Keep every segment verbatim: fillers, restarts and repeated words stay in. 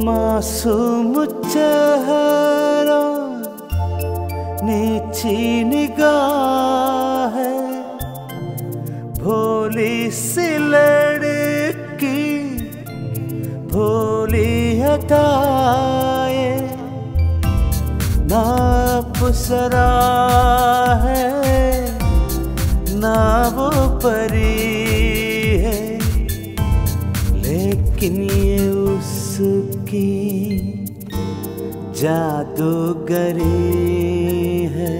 मासूम चेहरा, नीची निगाह है, भोली सी लड़की, भोली हटाए, ना अप्सरा है ना वो परी है, लेकिन ये उसकी जादूगरी है।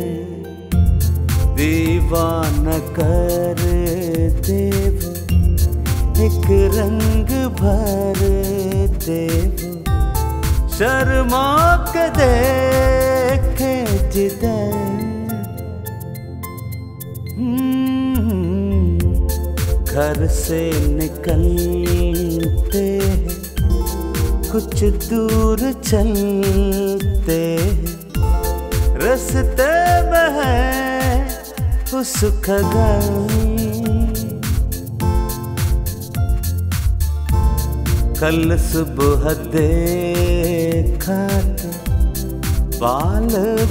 दीवाना कर दे वो, एक रंग भर दे वो, शर्मा के देखे जिधर। घर से निकलते हैं, कुछ दूर चलते हैं, रास्ते में है उसका घर। कल सुबह देखा तो बाल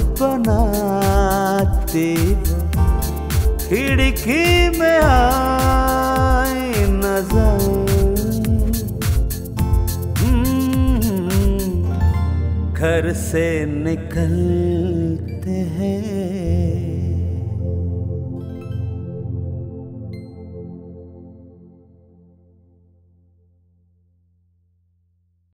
बनाती वो, खिड़की में आई नजर। घर से निकलते हैं,